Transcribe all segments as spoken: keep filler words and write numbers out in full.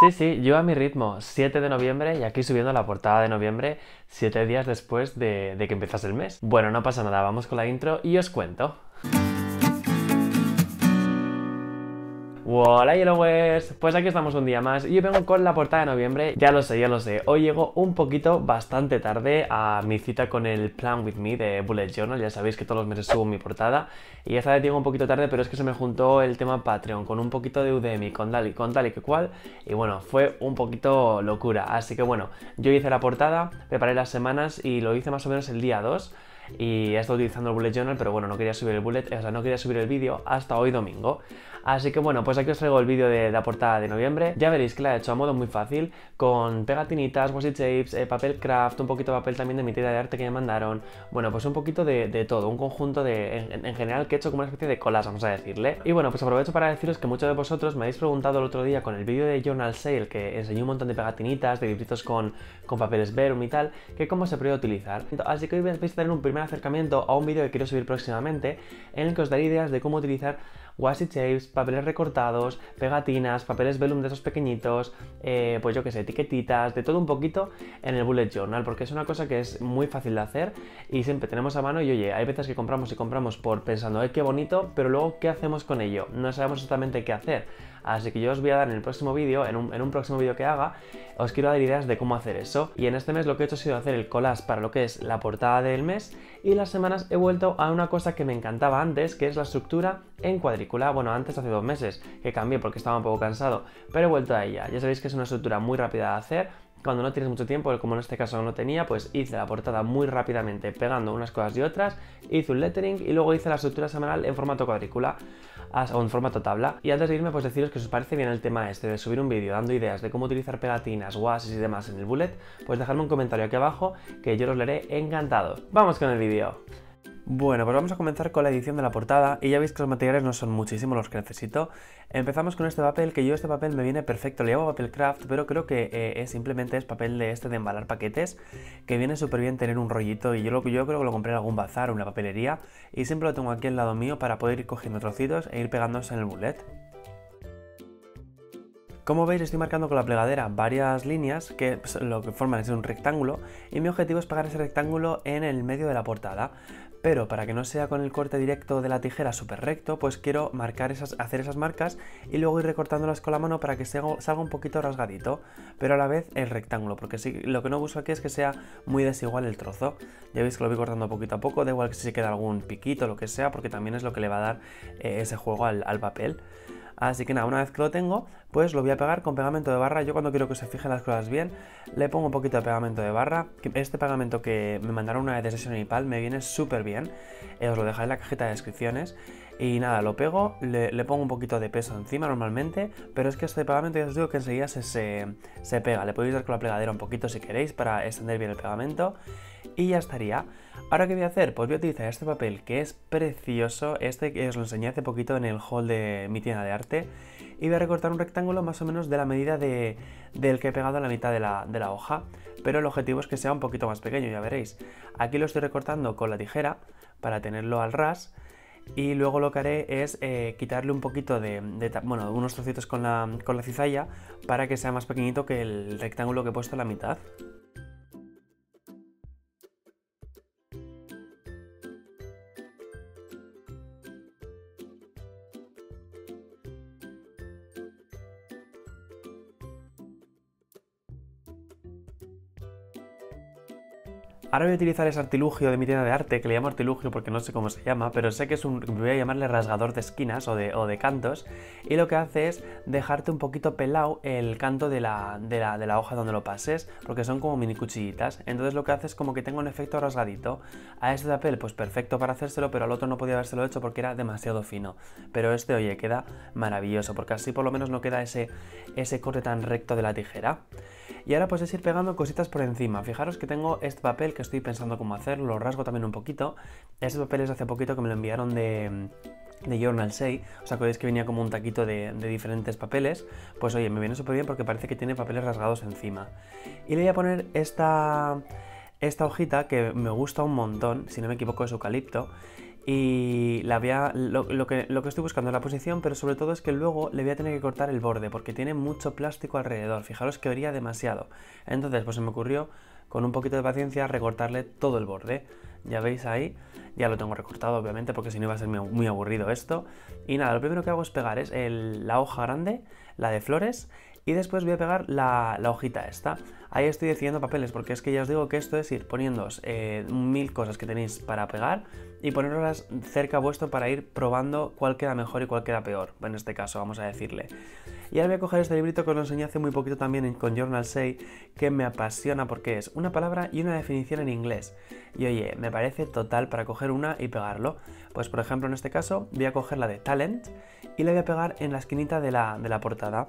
Sí, sí, yo a mi ritmo, siete de noviembre y aquí subiendo la portada de noviembre, siete días después de, de que empezase el mes. Bueno, no pasa nada, vamos con la intro y os cuento. Hola Yellowers, pues aquí estamos un día más y yo vengo con la portada de noviembre. Ya lo sé, ya lo sé, hoy llego un poquito bastante tarde a mi cita con el Plan With Me de Bullet Journal. Ya sabéis que todos los meses subo mi portada y esta vez llego un poquito tarde, pero es que se me juntó el tema Patreon con un poquito de Udemy, con tal y, con tal y que cual, y bueno, fue un poquito locura. Así que bueno, yo hice la portada, preparé las semanas y lo hice más o menos el día dos. Y he estado utilizando el Bullet Journal, pero bueno, no quería subir el bullet, o sea, no quería subir el vídeo hasta hoy domingo. Así que bueno, pues aquí os traigo el vídeo de la portada de noviembre. Ya veréis que la he hecho a modo muy fácil, con pegatinitas, washi tapes, eh, papel craft, un poquito de papel también de mi tira de arte que me mandaron. Bueno, pues un poquito de, de todo, un conjunto de, en, en general, que he hecho como una especie de collage, vamos a decirle. Y bueno, pues aprovecho para deciros que muchos de vosotros me habéis preguntado el otro día con el vídeo de Journal Sale, que enseñé un montón de pegatinitas, de libritos con, con papeles verum y tal, que cómo se puede utilizar. Así que hoy vais a tener un primer acercamiento a un vídeo que quiero subir próximamente, en el que os daré ideas de cómo utilizar washi tapes, papeles recortados, pegatinas, papeles velum de esos pequeñitos, eh, pues yo que sé, etiquetitas, de todo un poquito en el Bullet Journal, porque es una cosa que es muy fácil de hacer y siempre tenemos a mano. Y oye, hay veces que compramos y compramos por pensando, ¡ay, qué bonito!, pero luego, ¿qué hacemos con ello? No sabemos exactamente qué hacer. Así que yo os voy a dar en el próximo vídeo, en un, en un próximo vídeo que haga, os quiero dar ideas de cómo hacer eso. Y en este mes lo que he hecho ha sido hacer el collage para lo que es la portada del mes, y las semanas he vuelto a una cosa que me encantaba antes, que es la estructura en cuadrícula. Bueno, antes hace dos meses que cambié porque estaba un poco cansado, pero he vuelto a ella. Ya sabéis que es una estructura muy rápida de hacer. Cuando no tienes mucho tiempo, como en este caso no tenía, pues hice la portada muy rápidamente pegando unas cosas y otras, hice un lettering y luego hice la estructura semanal en formato cuadrícula o en formato tabla. Y antes de irme, pues deciros que si os parece bien el tema este de subir un vídeo dando ideas de cómo utilizar pegatinas, washes y demás en el bullet, pues dejadme un comentario aquí abajo que yo los leeré encantado. ¡Vamos con el vídeo! Bueno, pues vamos a comenzar con la edición de la portada y ya veis que los materiales no son muchísimos los que necesito. Empezamos con este papel, que yo este papel me viene perfecto, le llamo papel craft, pero creo que eh, es, simplemente es papel de este de embalar paquetes, que viene súper bien tener un rollito, y yo, lo, yo creo que lo compré en algún bazar o en una papelería y siempre lo tengo aquí al lado mío para poder ir cogiendo trocitos e ir pegándose en el bullet. Como veis, estoy marcando con la plegadera varias líneas que lo que forman es un rectángulo, y mi objetivo es pegar ese rectángulo en el medio de la portada. Pero para que no sea con el corte directo de la tijera súper recto, pues quiero marcar esas, hacer esas marcas y luego ir recortándolas con la mano para que salga un poquito rasgadito, pero a la vez el rectángulo, porque sí, lo que no busco aquí es que sea muy desigual el trozo. Ya veis que lo voy cortando poquito a poco, da igual que si se queda algún piquito o lo que sea, porque también es lo que le va a dar eh, ese juego al, al papel. Así que nada, una vez que lo tengo, pues lo voy a pegar con pegamento de barra. Yo cuando quiero que se fijen las cosas bien, le pongo un poquito de pegamento de barra. Este pegamento que me mandaron una vez de Session y Pal me viene súper bien. Eh, os lo dejaré en la cajita de descripciones. Y nada, lo pego, le, le pongo un poquito de peso encima normalmente, pero es que este pegamento ya os digo que enseguida se, se, se pega. Le podéis dar con la plegadera un poquito si queréis para extender bien el pegamento. Y ya estaría. Ahora, ¿qué voy a hacer? Pues voy a utilizar este papel que es precioso, este que os lo enseñé hace poquito en el haul de mi tienda de arte, y voy a recortar un rectángulo más o menos de la medida de, del que he pegado a la mitad de la, de la hoja, pero el objetivo es que sea un poquito más pequeño, ya veréis. Aquí lo estoy recortando con la tijera para tenerlo al ras, y luego lo que haré es eh, quitarle un poquito de, de, bueno, unos trocitos con la, con la cizalla para que sea más pequeñito que el rectángulo que he puesto a la mitad. Ahora voy a utilizar ese artilugio de mi tienda de arte, que le llamo artilugio porque no sé cómo se llama, pero sé que es un, voy a llamarle rasgador de esquinas o de, o de cantos, y lo que hace es dejarte un poquito pelado el canto de la, de, la, de la hoja donde lo pases, porque son como mini cuchillitas. Entonces lo que hace es como que tenga un efecto rasgadito. A este papel pues perfecto para hacérselo, pero al otro no podía habérselo hecho porque era demasiado fino. Pero este, oye, queda maravilloso, porque así por lo menos no queda ese, ese corte tan recto de la tijera. Y ahora pues es ir pegando cositas por encima. Fijaros que tengo este papel que estoy pensando cómo hacerlo, lo rasgo también un poquito. Este papel es de hace poquito que me lo enviaron de, de Journal Sale. Os acordáis que venía como un taquito de, de diferentes papeles. Pues oye, me viene súper bien porque parece que tiene papeles rasgados encima. Y le voy a poner esta, esta hojita que me gusta un montón, si no me equivoco es eucalipto. Y la voy a, lo, lo, que, lo que estoy buscando es la posición, pero sobre todo es que luego le voy a tener que cortar el borde porque tiene mucho plástico alrededor. Fijaros que brilla demasiado. Entonces pues se me ocurrió, con un poquito de paciencia, recortarle todo el borde. Ya veis ahí, ya lo tengo recortado obviamente porque si no iba a ser muy, muy aburrido esto. Y nada, lo primero que hago es pegar es el, la hoja grande, la de flores, y después voy a pegar la, la hojita esta. Ahí estoy decidiendo papeles porque es que ya os digo que esto es ir poniéndoos eh, mil cosas que tenéis para pegar y ponerlas cerca vuestro para ir probando cuál queda mejor y cuál queda peor, en este caso vamos a decirle. Y ahora voy a coger este librito que os lo enseñé hace muy poquito también con Journal Say, que me apasiona porque es una palabra y una definición en inglés. Y oye, me parece total para coger una y pegarlo. Pues por ejemplo en este caso voy a coger la de talent y la voy a pegar en la esquinita de la, de la portada.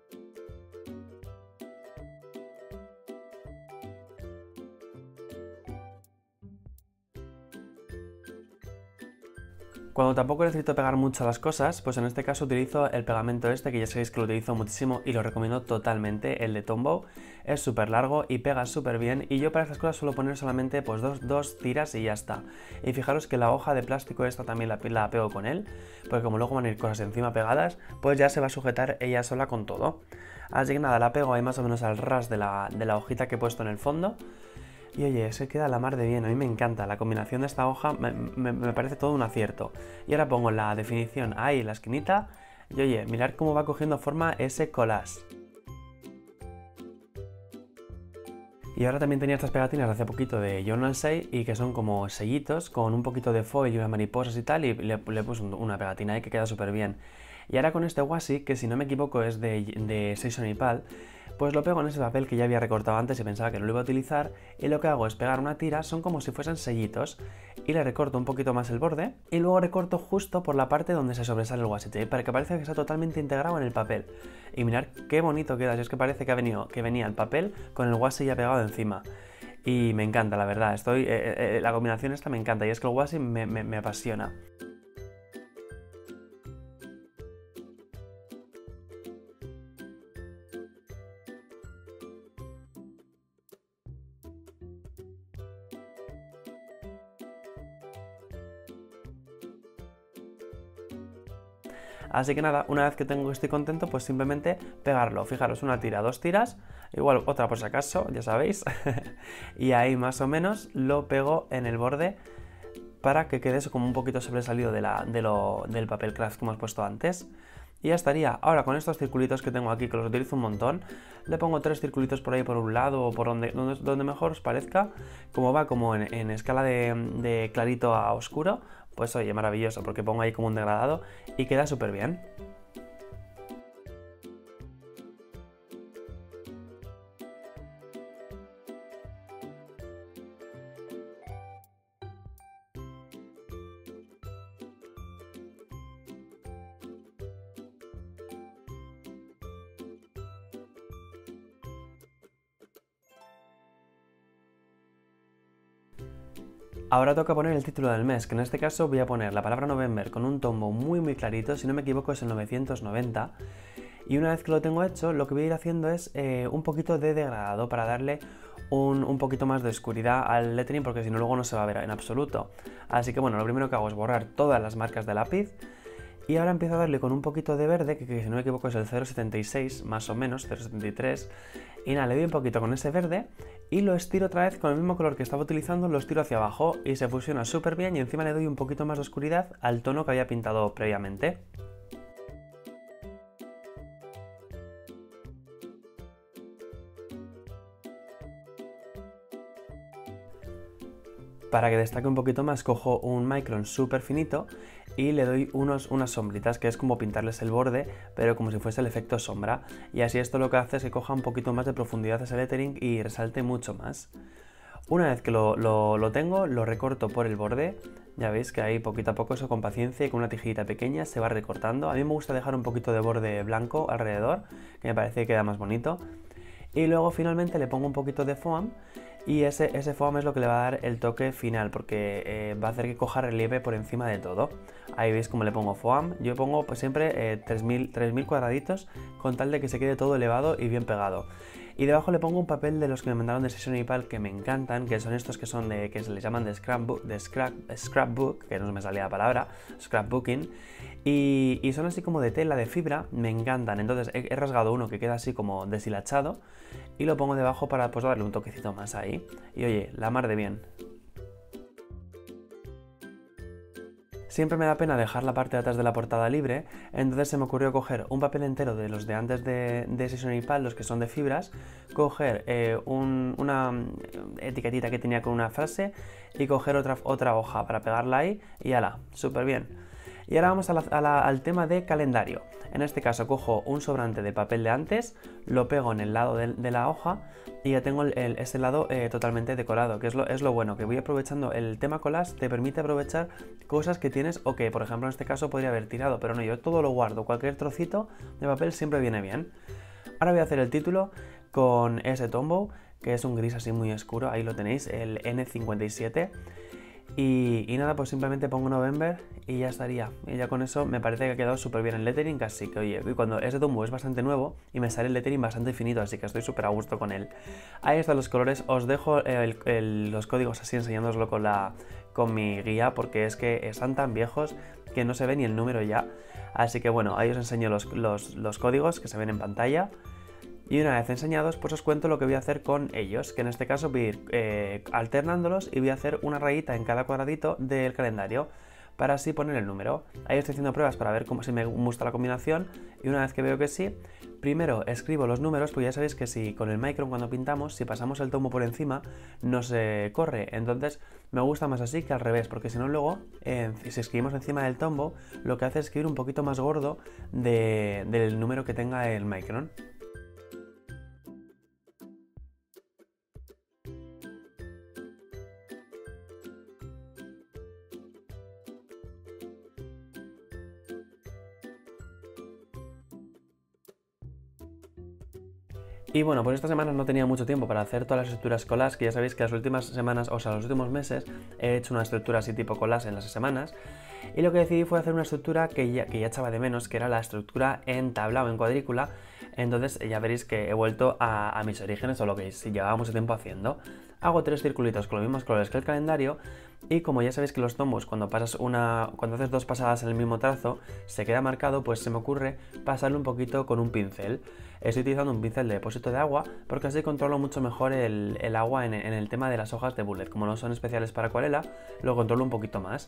Cuando tampoco necesito pegar mucho las cosas, pues en este caso utilizo el pegamento este, que ya sabéis que lo utilizo muchísimo y lo recomiendo totalmente, el de Tombow. Es súper largo y pega súper bien, y yo para estas cosas suelo poner solamente pues dos, dos tiras y ya está. Y fijaros que la hoja de plástico esta también la, la pego con él, porque como luego van a ir cosas encima pegadas, pues ya se va a sujetar ella sola con todo. Así que nada, la pego ahí más o menos al ras de la, de la hojita que he puesto en el fondo. Y oye, se queda la mar de bien, a mí me encanta, la combinación de esta hoja me, me, me parece todo un acierto. Y ahora pongo la definición ahí en la esquinita y oye, mirad cómo va cogiendo forma ese collage. Y ahora también tenía estas pegatinas de hace poquito de Journal Say y que son como sellitos con un poquito de foil y unas mariposas y tal, y le, le puse una pegatina ahí que queda súper bien. Y ahora con este washi, que si no me equivoco es de, de Season y Pal, pues lo pego en ese papel que ya había recortado antes y pensaba que no lo iba a utilizar, y lo que hago es pegar una tira, son como si fuesen sellitos, y le recorto un poquito más el borde, y luego recorto justo por la parte donde se sobresale el washi tape, para que parezca que está totalmente integrado en el papel. Y mirad qué bonito queda, si es que parece que, ha venido, que venía el papel con el washi ya pegado encima. Y me encanta, la verdad, estoy, eh, eh, la combinación esta me encanta, y es que el washi me, me, me apasiona. Así que nada, una vez que tengo que estoy contento, pues simplemente pegarlo. Fijaros, una tira, dos tiras, igual otra por si acaso, ya sabéis. Y ahí más o menos lo pego en el borde para que quede eso como un poquito sobresalido de la, de lo, del papel craft que hemos puesto antes. Y ya estaría. Ahora con estos circulitos que tengo aquí, que los utilizo un montón, le pongo tres circulitos por ahí por un lado o por donde, donde, donde mejor os parezca. Como va como en, en escala de, de clarito a oscuro, pues oye, maravilloso, porque pongo ahí como un degradado y queda súper bien. Ahora toca poner el título del mes, que en este caso voy a poner la palabra November con un tomo muy muy clarito, si no me equivoco es el novecientos noventa. Y una vez que lo tengo hecho, lo que voy a ir haciendo es eh, un poquito de degradado para darle un, un poquito más de oscuridad al lettering, porque si no luego no se va a ver en absoluto. Así que bueno, lo primero que hago es borrar todas las marcas de lápiz. Y ahora empiezo a darle con un poquito de verde, que, que si no me equivoco es el cero coma setenta y seis, más o menos, cero coma setenta y tres. Y nada, le doy un poquito con ese verde y lo estiro otra vez con el mismo color que estaba utilizando, lo estiro hacia abajo y se fusiona súper bien, y encima le doy un poquito más de oscuridad al tono que había pintado previamente. Para que destaque un poquito más, cojo un micron súper finito y le doy unos, unas sombritas, que es como pintarles el borde, pero como si fuese el efecto sombra. Y así esto lo que hace es que coja un poquito más de profundidad ese lettering y resalte mucho más. Una vez que lo, lo, lo tengo, lo recorto por el borde. Ya veis que ahí poquito a poco, eso con paciencia y con una tijerita pequeña se va recortando. A mí me gusta dejar un poquito de borde blanco alrededor, que me parece que queda más bonito. Y luego finalmente le pongo un poquito de foam, y ese, ese foam es lo que le va a dar el toque final, porque eh, va a hacer que coja relieve por encima de todo. Ahí veis cómo le pongo foam. Yo pongo pues siempre eh, tres mil cuadraditos con tal de que se quede todo elevado y bien pegado. Y debajo le pongo un papel de los que me mandaron de Session Ipal que me encantan, que son estos que son de, que se les llaman de scrapbook, de scrap, scrapbook, que no me salía la palabra, scrapbooking, y, y son así como de tela, de fibra, me encantan. Entonces he, he rasgado uno que queda así como deshilachado y lo pongo debajo para pues darle un toquecito más ahí. Y oye, la mar de bien. Siempre me da pena dejar la parte de atrás de la portada libre, entonces se me ocurrió coger un papel entero de los de antes de, de Session Ipal, los que son de fibras, coger eh, un, una etiquetita que tenía con una frase y coger otra, otra hoja para pegarla ahí y ala, súper bien. Y ahora vamos a la, a la, al tema de calendario. En este caso cojo un sobrante de papel de antes, lo pego en el lado de, de la hoja y ya tengo el, el, este lado eh, totalmente decorado, que es lo, es lo bueno, que voy aprovechando el tema collage, te permite aprovechar cosas que tienes o que, por ejemplo, en este caso podría haber tirado, pero no, yo todo lo guardo, cualquier trocito de papel siempre viene bien. Ahora voy a hacer el título con ese Tombow, que es un gris así muy oscuro, ahí lo tenéis, el ene cincuenta y siete. Y, y nada, pues simplemente pongo November y ya estaría. Y ya con eso me parece que ha quedado súper bien el lettering, así que oye, y cuando ese Tombow es bastante nuevo y me sale el lettering bastante finito, así que estoy súper a gusto con él. Ahí están los colores, os dejo el, el, los códigos así enseñándoslo con, la, con mi guía, porque es que están tan viejos que no se ve ni el número ya. Así que bueno, ahí os enseño los, los, los códigos que se ven en pantalla. Y una vez enseñados, pues os cuento lo que voy a hacer con ellos, que en este caso voy a ir eh, alternándolos y voy a hacer una rayita en cada cuadradito del calendario para así poner el número. Ahí estoy haciendo pruebas para ver cómo, si me gusta la combinación, y una vez que veo que sí, primero escribo los números, pues ya sabéis que si con el Micron cuando pintamos, si pasamos el tomo por encima, no se corre. Entonces me gusta más así que al revés, porque si no luego, eh, si escribimos encima del tombo, lo que hace es escribir un poquito más gordo de, del número que tenga el Micron. Y bueno, pues esta semana no tenía mucho tiempo para hacer todas las estructuras collage, que ya sabéis que las últimas semanas, o sea, los últimos meses, he hecho una estructura así tipo collage en las semanas. Y lo que decidí fue hacer una estructura que ya, que ya echaba de menos, que era la estructura en tabla o en cuadrícula. Entonces ya veréis que he vuelto a, a mis orígenes, o lo que llevaba mucho tiempo haciendo. Hago tres circulitos con los mismos colores que el calendario, y como ya sabéis que los tomos, cuando pasas una, cuando haces dos pasadas en el mismo trazo, se queda marcado, pues se me ocurre pasarlo un poquito con un pincel. Estoy utilizando un pincel de depósito de agua porque así controlo mucho mejor el, el agua en, en el tema de las hojas de bullet. Como no son especiales para acuarela, lo controlo un poquito más.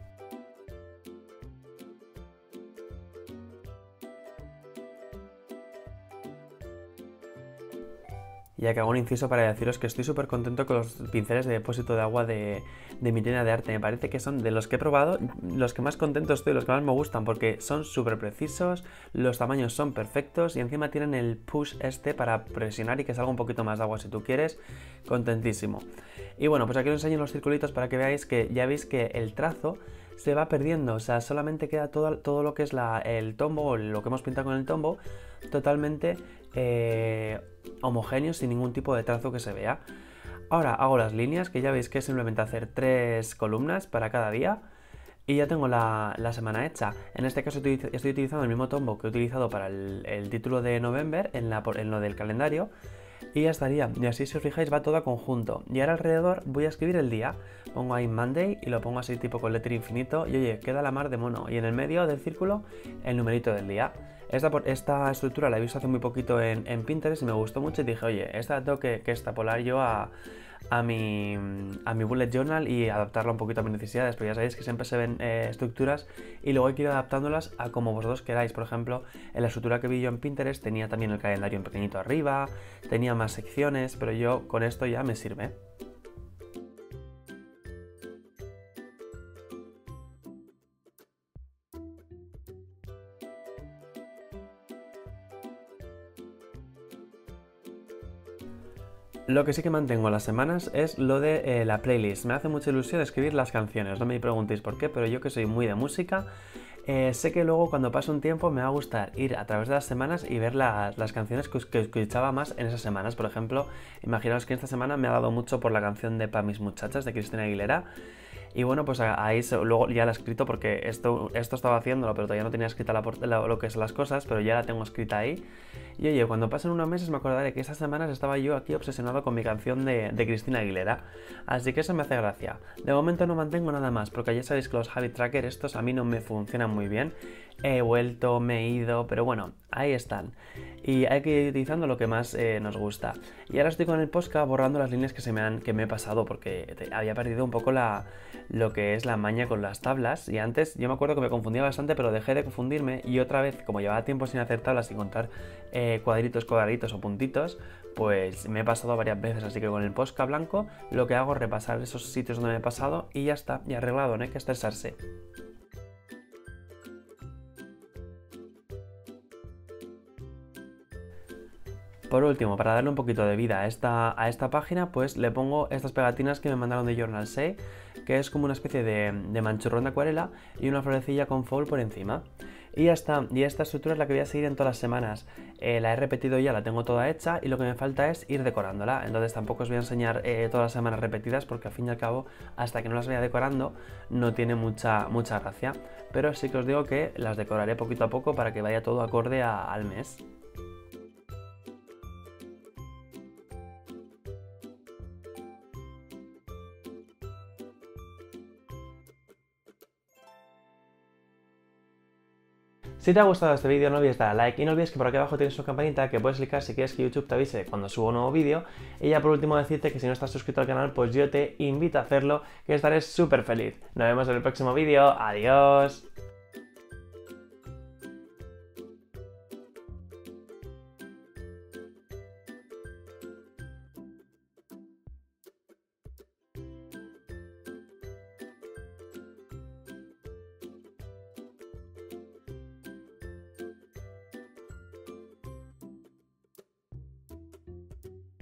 Ya que hago un inciso para deciros que estoy súper contento con los pinceles de depósito de agua de, de mi tienda de arte. Me parece que son de los que he probado los que más contento estoy, los que más me gustan, porque son súper precisos, los tamaños son perfectos y encima tienen el push este para presionar y que salga un poquito más de agua si tú quieres. Contentísimo. Y bueno, pues aquí os enseño los circulitos para que veáis que ya veis que el trazo se va perdiendo, o sea, solamente queda todo, todo lo que es la, el tombo, o lo que hemos pintado con el tombo, totalmente eh, homogéneo, sin ningún tipo de trazo que se vea. Ahora hago las líneas, que ya veis que es simplemente hacer tres columnas para cada día, y ya tengo la, la semana hecha. En este caso estoy, estoy utilizando el mismo tombo que he utilizado para el, el título de November en, la, en lo del calendario, y ya estaría. Y así, si os fijáis, va todo a conjunto. Y ahora alrededor voy a escribir el día. Pongo ahí Monday y lo pongo así tipo con letra infinito. Y oye, queda la mar de mono. Y en el medio del círculo, el numerito del día. Esta, esta estructura la he visto hace muy poquito en, en Pinterest y me gustó mucho. Y dije, oye, esta la tengo que, que extrapolar yo a, a, mi, a mi bullet journal y adaptarla un poquito a mis necesidades. Pero ya sabéis que siempre se ven eh, estructuras y luego hay que ir adaptándolas a como vosotros queráis. Por ejemplo, en la estructura que vi yo en Pinterest tenía también el calendario en pequeñito arriba, tenía más secciones, pero yo con esto ya me sirve. Lo que sí que mantengo en las semanas es lo de eh, la playlist. Me hace mucha ilusión escribir las canciones, no me preguntéis por qué, pero yo que soy muy de música, eh, sé que luego cuando pase un tiempo me va a gustar ir a través de las semanas y ver la, las canciones que, que escuchaba más en esas semanas. Por ejemplo, imaginaos que esta semana me ha dado mucho por la canción de Pa' mis muchachas de Cristina Aguilera. Y bueno, pues ahí se, luego ya la he escrito porque esto, esto estaba haciéndolo, pero todavía no tenía escrita la, la, lo que son las cosas, pero ya la tengo escrita ahí. Y oye, cuando pasen unos meses me acordaré que estas semanas estaba yo aquí obsesionado con mi canción de, de Cristina Aguilera. Así que eso me hace gracia. De momento no mantengo nada más, porque ya sabéis que los habit tracker estos a mí no me funcionan muy bien. He vuelto, me he ido, pero bueno, ahí están. Y hay que ir utilizando lo que más eh, nos gusta. Y ahora estoy con el Posca borrando las líneas que se me han, que me he pasado, porque te, había perdido un poco la, lo que es la maña con las tablas. Y antes yo me acuerdo que me confundía bastante, pero dejé de confundirme. Y otra vez, como llevaba tiempo sin hacer tablas y contar eh, cuadritos, cuadraditos o puntitos, pues me he pasado varias veces. Así que con el Posca blanco lo que hago es repasar esos sitios donde me he pasado y ya está, ya arreglado, no hay que estresarse. Por último, para darle un poquito de vida a esta, a esta página, pues le pongo estas pegatinas que me mandaron de Journal Say, que es como una especie de, de manchurrón de acuarela y una florecilla con foil por encima. Y ya está, y esta estructura es la que voy a seguir en todas las semanas. Eh, la he repetido ya, la tengo toda hecha y lo que me falta es ir decorándola. Entonces tampoco os voy a enseñar eh, todas las semanas repetidas porque al fin y al cabo, hasta que no las vaya decorando, no tiene mucha, mucha gracia. Pero sí que os digo que las decoraré poquito a poco para que vaya todo acorde a, al mes. Si te ha gustado este vídeo no olvides dar a like y no olvides que por aquí abajo tienes una campanita que puedes clicar si quieres que YouTube te avise cuando subo un nuevo vídeo. Y ya por último decirte que si no estás suscrito al canal pues yo te invito a hacerlo, que estaré súper feliz. Nos vemos en el próximo vídeo. Adiós.